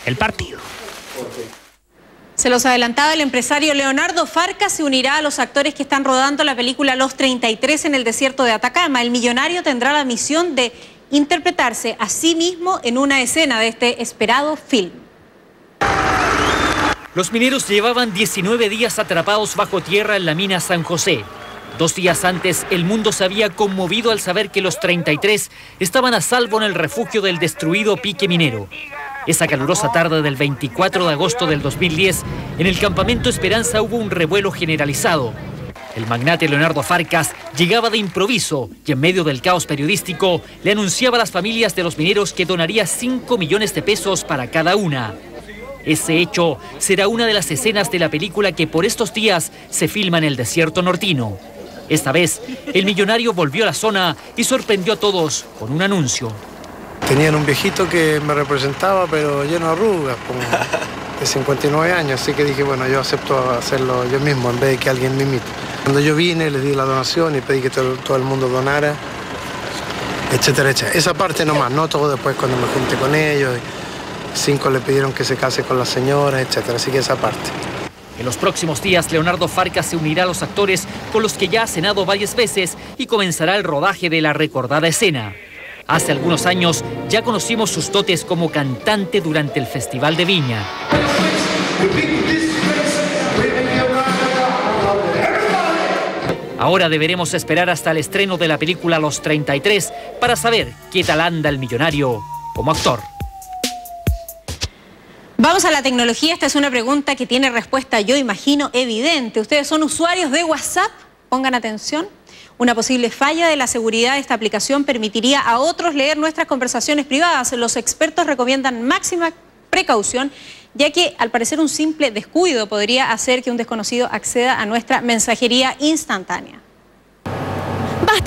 el partido. Se los adelantaba, el empresario Leonardo Farcas se unirá a los actores que están rodando la película Los 33 en el desierto de Atacama. El millonario tendrá la misión de interpretarse a sí mismo en una escena de este esperado film. Los mineros llevaban 19 días atrapados bajo tierra en la mina San José. 2 días antes, el mundo se había conmovido al saber que los 33 estaban a salvo en el refugio del destruido pique minero. Esa calurosa tarde del 24 de agosto del 2010, en el campamento Esperanza hubo un revuelo generalizado. El magnate Leonardo Farcas llegaba de improviso y en medio del caos periodístico le anunciaba a las familias de los mineros que donaría 5 millones de pesos para cada una. Ese hecho será una de las escenas de la película que por estos días se filma en el desierto nortino. Esta vez, el millonario volvió a la zona y sorprendió a todos con un anuncio. Tenían un viejito que me representaba, pero lleno de arrugas, como de 59 años, así que dije, bueno, yo acepto hacerlo yo mismo en vez de que alguien me imite. Cuando yo vine, les di la donación y pedí que todo el mundo donara, etcétera, etcétera. Esa parte nomás, no todo después cuando me junté con ellos. 5 le pidieron que se case con la señora, etcétera, así que esa parte. En los próximos días, Leonardo Farcas se unirá a los actores con los que ya ha cenado varias veces y comenzará el rodaje de la recordada escena. Hace algunos años ya conocimos sus dotes como cantante durante el Festival de Viña. Ahora deberemos esperar hasta el estreno de la película Los 33 para saber qué tal anda el millonario como actor. Vamos a la tecnología. Esta es una pregunta que tiene respuesta, yo imagino, evidente. ¿Ustedes son usuarios de WhatsApp? Pongan atención. Una posible falla de la seguridad de esta aplicación permitiría a otros leer nuestras conversaciones privadas. Los expertos recomiendan máxima precaución, ya que al parecer un simple descuido podría hacer que un desconocido acceda a nuestra mensajería instantánea.